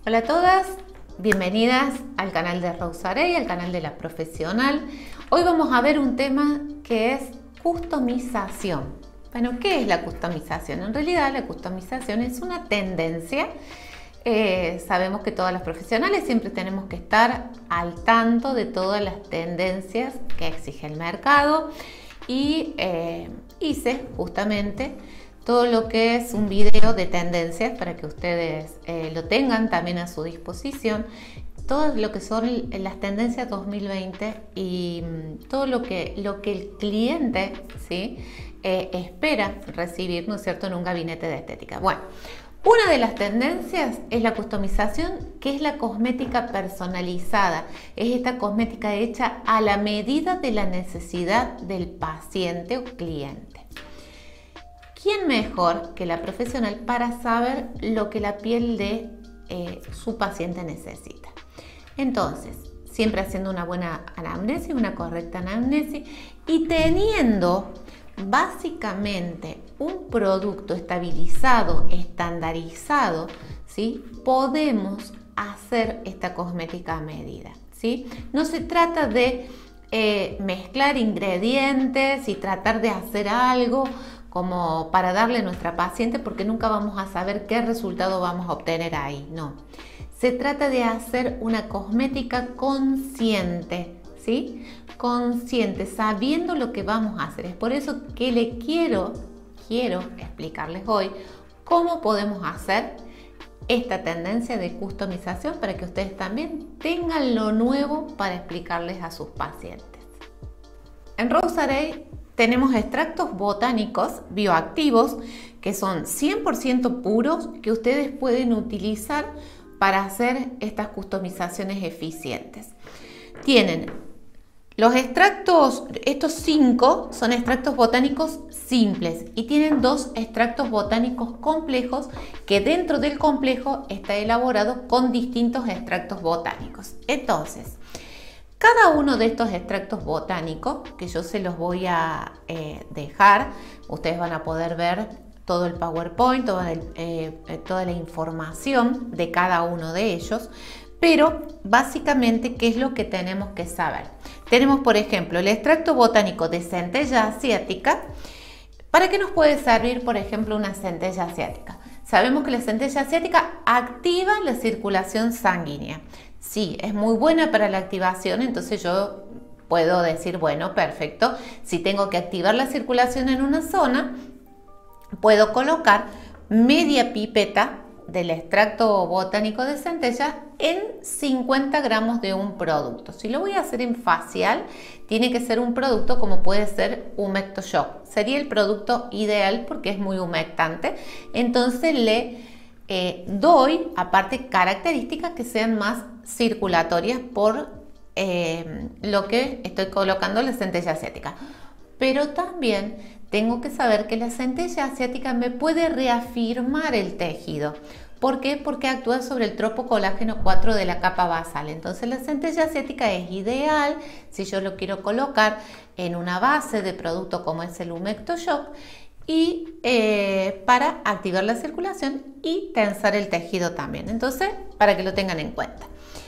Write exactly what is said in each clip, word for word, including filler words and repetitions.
Hola a todas, bienvenidas al canal de Rosarey, al canal de la profesional. Hoy vamos a ver un tema que es customización. Bueno, ¿qué es la customización? En realidad la customización es una tendencia. Eh, sabemos que todas las profesionales siempre tenemos que estar al tanto de todas las tendencias que exige el mercado y eh, hice justamente todo lo que es un video de tendencias para que ustedes eh, lo tengan también a su disposición, todo lo que son las tendencias dos mil veinte y todo lo que, lo que el cliente ¿sí? eh, espera recibir, ¿no es cierto?, en un gabinete de estética. Bueno, una de las tendencias es la customización, que es la cosmética personalizada. Es esta cosmética hecha a la medida de la necesidad del paciente o cliente. ¿Quién mejor que la profesional para saber lo que la piel de eh, su paciente necesita? Entonces, siempre haciendo una buena anamnesis, una correcta anamnesis y teniendo básicamente un producto estabilizado, estandarizado, ¿sí? Podemos hacer esta cosmética a medida, ¿sí? No se trata de eh, mezclar ingredientes y tratar de hacer algo como para darle a nuestra paciente, porque nunca vamos a saber qué resultado vamos a obtener ahí, no. Se trata de hacer una cosmética consciente, ¿sí? Consciente, sabiendo lo que vamos a hacer. Es por eso que le quiero, quiero explicarles hoy cómo podemos hacer esta tendencia de customización para que ustedes también tengan lo nuevo para explicarles a sus pacientes. En Rosarey tenemos extractos botánicos bioactivos que son cien por ciento puros, que ustedes pueden utilizar para hacer estas customizaciones eficientes. Tienen los extractos, estos cinco son extractos botánicos simples y tienen dos extractos botánicos complejos, que dentro del complejo está elaborado con distintos extractos botánicos. Entonces, cada uno de estos extractos botánicos, que yo se los voy a eh, dejar, ustedes van a poder ver todo el PowerPoint, toda, el, eh, toda la información de cada uno de ellos, pero básicamente, ¿qué es lo que tenemos que saber? Tenemos, por ejemplo, el extracto botánico de centella asiática. ¿Para qué nos puede servir, por ejemplo, una centella asiática? Sabemos que la centella asiática activa la circulación sanguínea. Sí, es muy buena para la activación, entonces yo puedo decir, bueno, perfecto, si tengo que activar la circulación en una zona, puedo colocar media pipeta del extracto botánico de centella en cincuenta gramos de un producto. Si lo voy a hacer en facial, tiene que ser un producto como puede ser Humecto Shock. Sería el producto ideal porque es muy humectante. Entonces le eh, doy, aparte, características que sean más circulatorias por eh, lo que estoy colocando la centella asiática. Pero también tengo que saber que la centella asiática me puede reafirmar el tejido. ¿Por qué? Porque actúa sobre el tropo colágeno cuatro de la capa basal. Entonces la centella asiática es ideal si yo lo quiero colocar en una base de producto como es el Humecto Shock y eh, para activar la circulación y tensar el tejido también. Entonces, para que lo tengan en cuenta.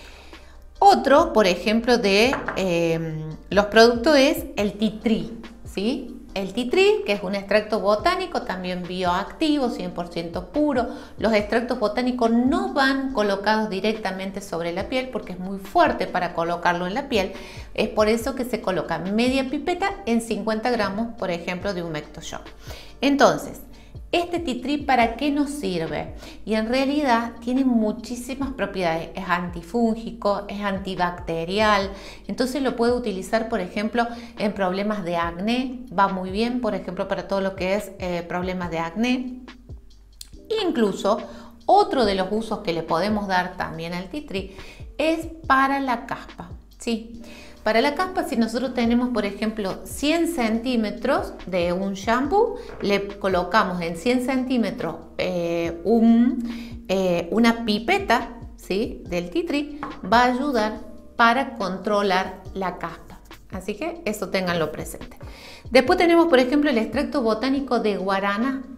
Otro, por ejemplo, de eh, los productos es el tea tree, ¿sí? El tea tree, que es un extracto botánico también bioactivo, cien por ciento puro. Los extractos botánicos no van colocados directamente sobre la piel porque es muy fuerte para colocarlo en la piel. Es por eso que se coloca media pipeta en cincuenta gramos, por ejemplo, de Humecto Shock. Entonces, este tea tree, ¿para qué nos sirve? Y en realidad tiene muchísimas propiedades. Es antifúngico, es antibacterial. Entonces lo puedo utilizar, por ejemplo, en problemas de acné. Va muy bien, por ejemplo, para todo lo que es eh, problemas de acné. Incluso, otro de los usos que le podemos dar también al tea tree es para la caspa, ¿sí? Para la caspa, si nosotros tenemos, por ejemplo, cien centímetros de un shampoo, le colocamos en cien centímetros eh, un, eh, una pipeta, ¿sí?, del tea tree, va a ayudar para controlar la caspa. Así que eso ténganlo presente. Después tenemos, por ejemplo, el extracto botánico de guarana.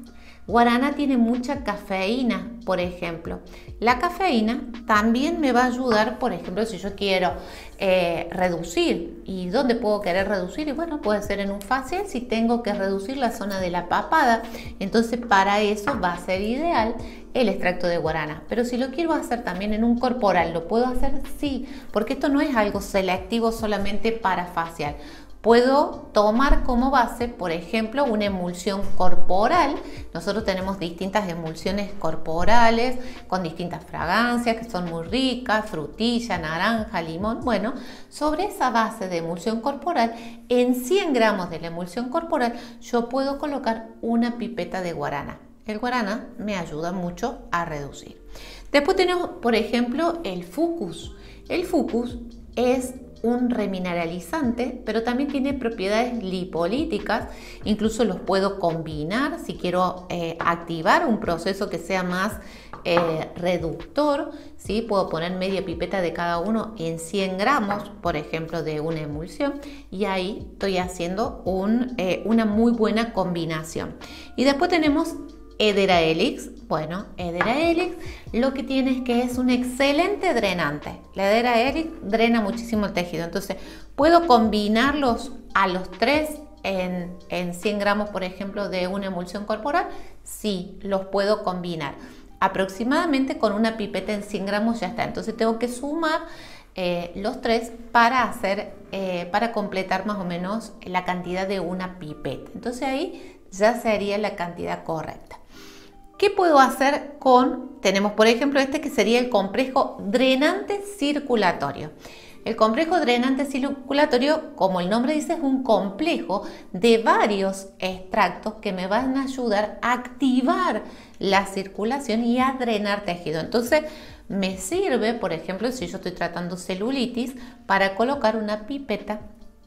Guaraná tiene mucha cafeína, por ejemplo. La cafeína también me va a ayudar, por ejemplo, si yo quiero eh, reducir. ¿Y dónde puedo querer reducir? Y bueno, puede ser en un facial si tengo que reducir la zona de la papada. Entonces, para eso va a ser ideal el extracto de guaraná. Pero si lo quiero hacer también en un corporal, ¿lo puedo hacer? Sí, porque esto no es algo selectivo solamente para facial. Puedo tomar como base, por ejemplo, una emulsión corporal. Nosotros tenemos distintas emulsiones corporales con distintas fragancias que son muy ricas, frutilla, naranja, limón. Bueno, sobre esa base de emulsión corporal, en cien gramos de la emulsión corporal, yo puedo colocar una pipeta de guaraná. El guaraná me ayuda mucho a reducir. Después tenemos, por ejemplo, el fucus. El fucus es un remineralizante, pero también tiene propiedades lipolíticas. Incluso los puedo combinar si quiero eh, activar un proceso que sea más eh, reductor, ¿sí? Puedo poner media pipeta de cada uno en cien gramos, por ejemplo, de una emulsión, y ahí estoy haciendo un, eh, una muy buena combinación. Y después tenemos Hedera helix. Bueno, Hedera helix lo que tiene es que es un excelente drenante. La Hedera helix drena muchísimo el tejido. Entonces, ¿puedo combinarlos a los tres en, en cien gramos, por ejemplo, de una emulsión corporal? Sí, los puedo combinar. Aproximadamente con una pipeta en cien gramos ya está. Entonces, tengo que sumar eh, los tres para, hacer, eh, para completar más o menos la cantidad de una pipeta. Entonces, ahí ya sería la cantidad correcta. ¿Qué puedo hacer con? Tenemos por ejemplo este que sería el complejo drenante circulatorio. El complejo drenante circulatorio, como el nombre dice, es un complejo de varios extractos que me van a ayudar a activar la circulación y a drenar tejido. Entonces me sirve, por ejemplo, si yo estoy tratando celulitis, para colocar una pipeta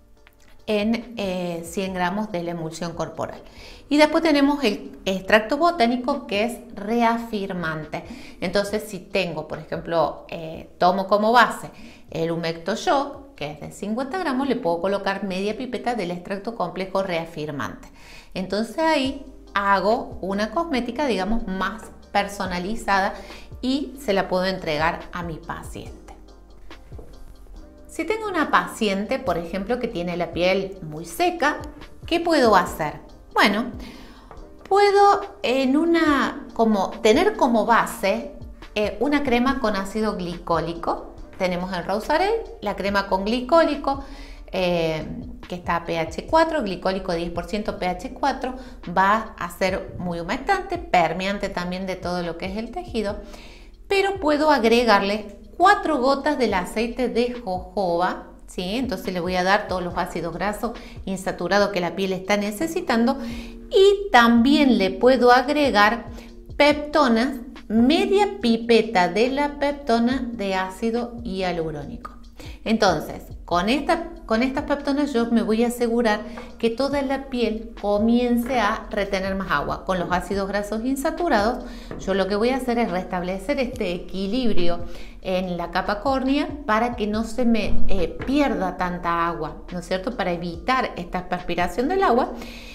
en eh, cien gramos de la emulsión corporal. Y después tenemos el extracto botánico, que es reafirmante. Entonces, si tengo, por ejemplo, eh, tomo como base el Humecto Shock, que es de cincuenta gramos, le puedo colocar media pipeta del extracto complejo reafirmante. Entonces ahí hago una cosmética, digamos, más personalizada y se la puedo entregar a mi paciente. Si tengo una paciente, por ejemplo, que tiene la piel muy seca, ¿qué puedo hacer? Bueno, puedo en una, como, tener como base eh, una crema con ácido glicólico. Tenemos en Rosaray la crema con glicólico, eh, que está a pH cuatro, glicólico diez por ciento, pH cuatro, va a ser muy humectante, permeante también de todo lo que es el tejido, pero puedo agregarle cuatro gotas del aceite de jojoba, ¿sí? Entonces le voy a dar todos los ácidos grasos insaturados que la piel está necesitando, y también le puedo agregar peptonas, media pipeta de la peptona de ácido hialurónico. Entonces, con, esta, con estas peptonas yo me voy a asegurar que toda la piel comience a retener más agua. Con los ácidos grasos insaturados, yo lo que voy a hacer es restablecer este equilibrio en la capa córnea para que no se me eh, pierda tanta agua, ¿no es cierto? Para evitar esta perspiración del agua.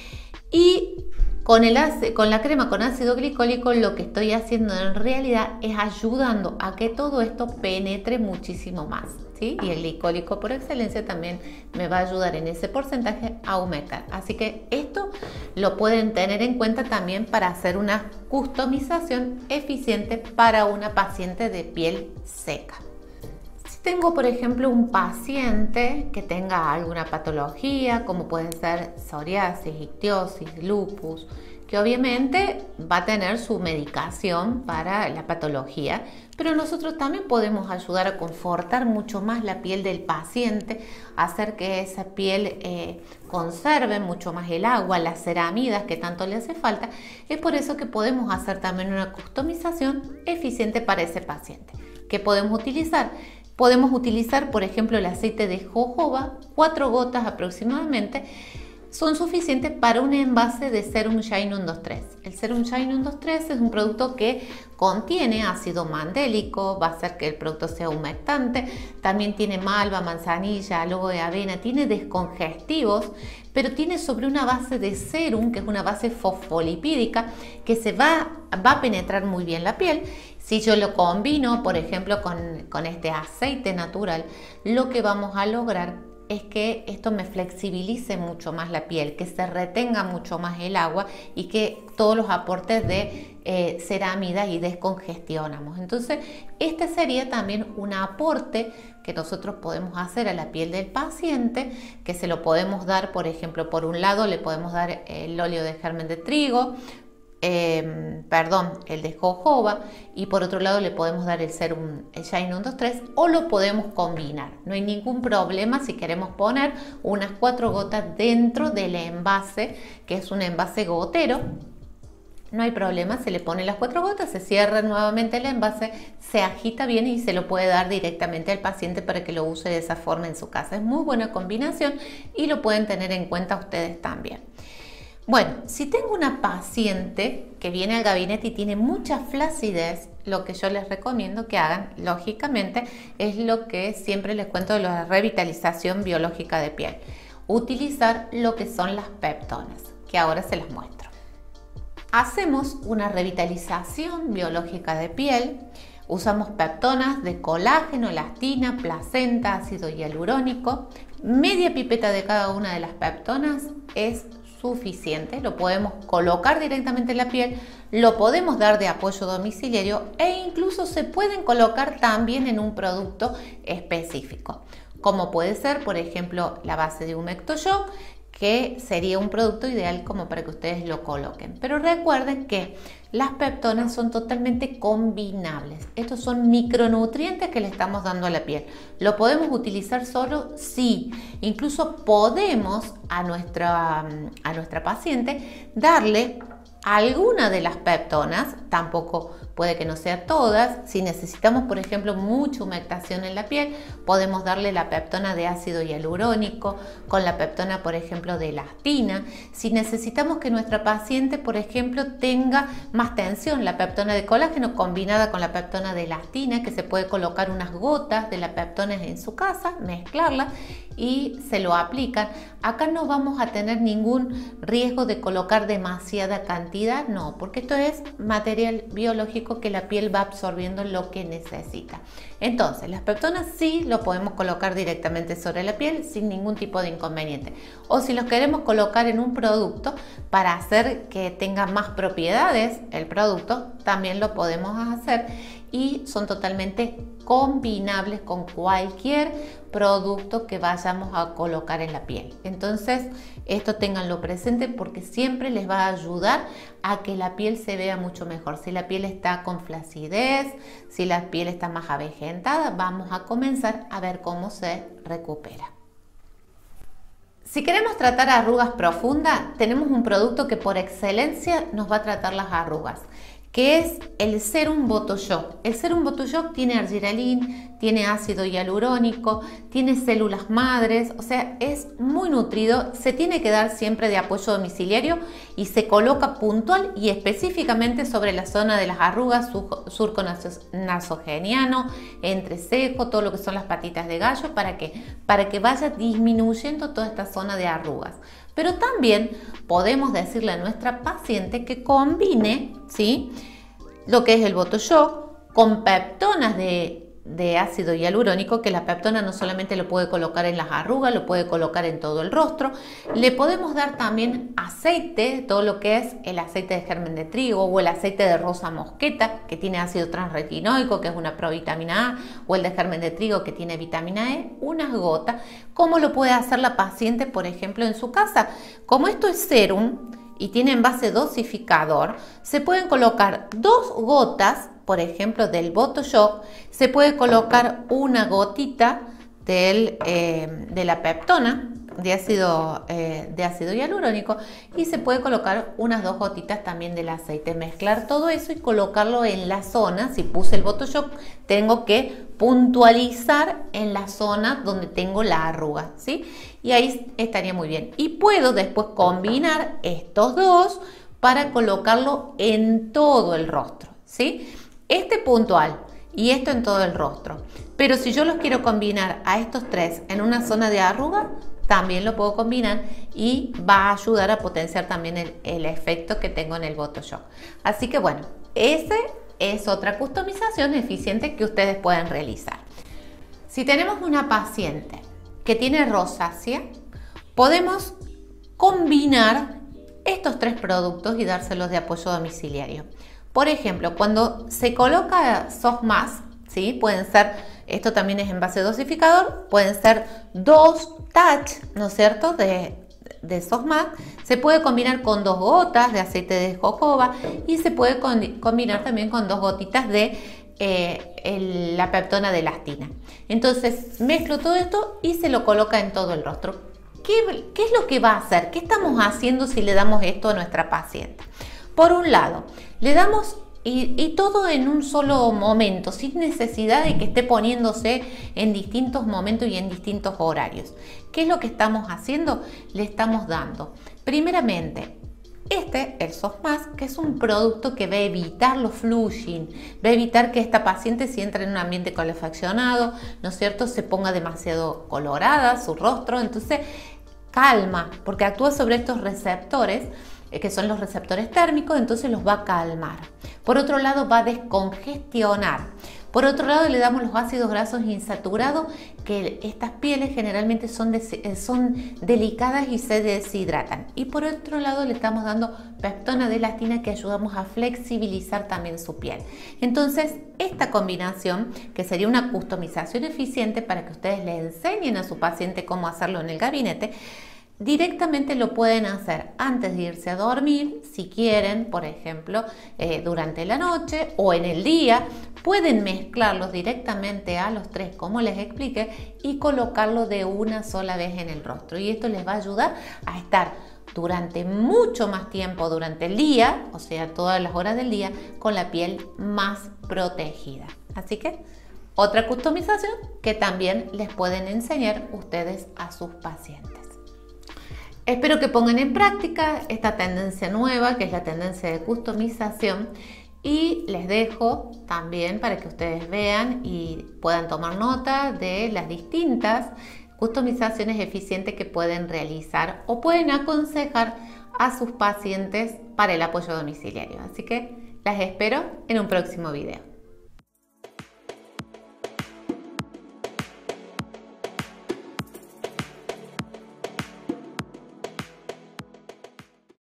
Y con, el, con la crema con ácido glicólico lo que estoy haciendo en realidad es ayudando a que todo esto penetre muchísimo más, ¿sí? Y el glicólico por excelencia también me va a ayudar en ese porcentaje a humectar. Así que esto lo pueden tener en cuenta también para hacer una customización eficiente para una paciente de piel seca. Si tengo, por ejemplo, un paciente que tenga alguna patología, como pueden ser psoriasis, ictiosis, lupus, que obviamente va a tener su medicación para la patología, pero nosotros también podemos ayudar a confortar mucho más la piel del paciente, hacer que esa piel eh, conserve mucho más el agua, las ceramidas que tanto le hace falta. Es por eso que podemos hacer también una customización eficiente para ese paciente. ¿Qué podemos utilizar? Podemos utilizar, por ejemplo, el aceite de jojoba, cuatro gotas aproximadamente, son suficientes para un envase de Serum Shine uno dos tres. El Serum Shine uno dos tres es un producto que contiene ácido mandélico, va a hacer que el producto sea humectante, también tiene malva, manzanilla, aloe, avena, tiene descongestivos, pero tiene sobre una base de serum, que es una base fosfolipídica, que se va, va a penetrar muy bien la piel. Si yo lo combino, por ejemplo, con, con este aceite natural, lo que vamos a lograr es que esto me flexibilice mucho más la piel, que se retenga mucho más el agua y que todos los aportes de eh, cerámida y descongestionamos. Entonces, este sería también un aporte que nosotros podemos hacer a la piel del paciente, que se lo podemos dar, por ejemplo, por un lado le podemos dar el óleo de germen de trigo, Eh, perdón, el de jojoba, y por otro lado le podemos dar el Serum el Shine uno dos tres, o lo podemos combinar. No hay ningún problema si queremos poner unas cuatro gotas dentro del envase, que es un envase gotero. No hay problema, se le ponen las cuatro gotas, se cierra nuevamente el envase, se agita bien y se lo puede dar directamente al paciente para que lo use de esa forma en su casa. Es muy buena combinación y lo pueden tener en cuenta ustedes también. Bueno, si tengo una paciente que viene al gabinete y tiene mucha flacidez, lo que yo les recomiendo que hagan, lógicamente, es lo que siempre les cuento de la revitalización biológica de piel. Utilizar lo que son las peptonas, que ahora se las muestro. Hacemos una revitalización biológica de piel. Usamos peptonas de colágeno, elastina, placenta, ácido hialurónico. Media pipeta de cada una de las peptonas es suficiente, lo podemos colocar directamente en la piel, lo podemos dar de apoyo domiciliario e incluso se pueden colocar también en un producto específico, como puede ser, por ejemplo, la base de Humecto-Shock, que sería un producto ideal como para que ustedes lo coloquen. Pero recuerden que las peptonas son totalmente combinables. Estos son micronutrientes que le estamos dando a la piel. ¿Lo podemos utilizar solo? Sí. Incluso podemos a nuestra, a nuestra paciente darle alguna de las peptonas, tampoco puede que no sea todas. Si necesitamos, por ejemplo, mucha humectación en la piel, podemos darle la peptona de ácido hialurónico con la peptona, por ejemplo, de elastina. Si necesitamos que nuestra paciente, por ejemplo, tenga más tensión, la peptona de colágeno combinada con la peptona de elastina, que se puede colocar unas gotas de la peptona en su casa, mezclarla y se lo aplican. Acá no vamos a tener ningún riesgo de colocar demasiada cantidad, no, porque esto es material biológico que la piel va absorbiendo lo que necesita. Entonces, las peptonas sí lo podemos colocar directamente sobre la piel sin ningún tipo de inconveniente. O si los queremos colocar en un producto para hacer que tenga más propiedades el producto, también lo podemos hacer y son totalmente combinables con cualquier producto que vayamos a colocar en la piel. Entonces, esto ténganlo presente porque siempre les va a ayudar a que la piel se vea mucho mejor. Si la piel está con flacidez, si la piel está más avejentada, vamos a comenzar a ver cómo se recupera. Si queremos tratar arrugas profundas, tenemos un producto que por excelencia nos va a tratar las arrugas, que es el Serum Botox. El Serum Botox tiene arginolina, tiene ácido hialurónico, tiene células madres, o sea, es muy nutrido. Se tiene que dar siempre de apoyo domiciliario y se coloca puntual y específicamente sobre la zona de las arrugas, surco nasogeniano, entrecejo, todo lo que son las patitas de gallo, ¿para qué? Para que vaya disminuyendo toda esta zona de arrugas. Pero también podemos decirle a nuestra paciente que combine, ¿sí?, lo que es el Botox con peptonas de, de ácido hialurónico, que la peptona no solamente lo puede colocar en las arrugas, lo puede colocar en todo el rostro. Le podemos dar también aceite, todo lo que es el aceite de germen de trigo o el aceite de rosa mosqueta, que tiene ácido transretinoico, que es una provitamina A, o el de germen de trigo, que tiene vitamina E, unas gotas. ¿Cómo lo puede hacer la paciente, por ejemplo, en su casa? Como esto es serum y tiene envase dosificador, se pueden colocar dos gotas, por ejemplo, del Botox, se puede colocar una gotita del, eh, de la peptona de ácido, eh, de ácido hialurónico, y se puede colocar unas dos gotitas también del aceite. Mezclar todo eso y colocarlo en la zona. Si puse el Botox, tengo que puntualizar en la zona donde tengo la arruga, ¿sí? Y ahí estaría muy bien. Y puedo después combinar estos dos para colocarlo en todo el rostro, ¿sí? Este puntual y esto en todo el rostro. Pero si yo los quiero combinar a estos tres en una zona de arruga, también lo puedo combinar y va a ayudar a potenciar también el, el efecto que tengo en el Photoshock. Así que bueno, ese es otra customización eficiente que ustedes pueden realizar. Si tenemos una paciente que tiene rosácea, podemos combinar estos tres productos y dárselos de apoyo domiciliario. Por ejemplo, cuando se coloca Soft Mask, ¿sí? Pueden ser, esto también es en base dosificador, pueden ser dos touch, ¿no es cierto?, de, de Soft Mask. Se puede combinar con dos gotas de aceite de jojoba y se puede con, combinar también con dos gotitas de eh, el, la peptona de elastina. Entonces mezclo todo esto y se lo coloca en todo el rostro. ¿Qué, qué es lo que va a hacer? ¿Qué estamos haciendo si le damos esto a nuestra paciente? Por un lado, le damos y, y todo en un solo momento, sin necesidad de que esté poniéndose en distintos momentos y en distintos horarios. ¿Qué es lo que estamos haciendo? Le estamos dando, primeramente, este, el Soft Mask, que es un producto que va a evitar los flushing, va a evitar que esta paciente, si entra en un ambiente calefaccionado, ¿no es cierto?, se ponga demasiado colorada su rostro. Entonces calma, porque actúa sobre estos receptores, eh, que son los receptores térmicos, entonces los va a calmar. Por otro lado, va a descongestionar. Por otro lado, le damos los ácidos grasos insaturados, que estas pieles generalmente son, de, son delicadas y se deshidratan. Y por otro lado, le estamos dando peptona de elastina, que ayudamos a flexibilizar también su piel. Entonces, esta combinación, que sería una customización eficiente para que ustedes le enseñen a su paciente cómo hacerlo en el gabinete, directamente lo pueden hacer antes de irse a dormir, si quieren, por ejemplo, eh, durante la noche o en el día. Pueden mezclarlos directamente a los tres, como les expliqué, y colocarlo de una sola vez en el rostro. Y esto les va a ayudar a estar durante mucho más tiempo durante el día, o sea, todas las horas del día, con la piel más protegida. Así que otra customización que también les pueden enseñar ustedes a sus pacientes. Espero que pongan en práctica esta tendencia nueva, que es la tendencia de customización, y les dejo también para que ustedes vean y puedan tomar nota de las distintas customizaciones eficientes que pueden realizar o pueden aconsejar a sus pacientes para el apoyo domiciliario. Así que las espero en un próximo video.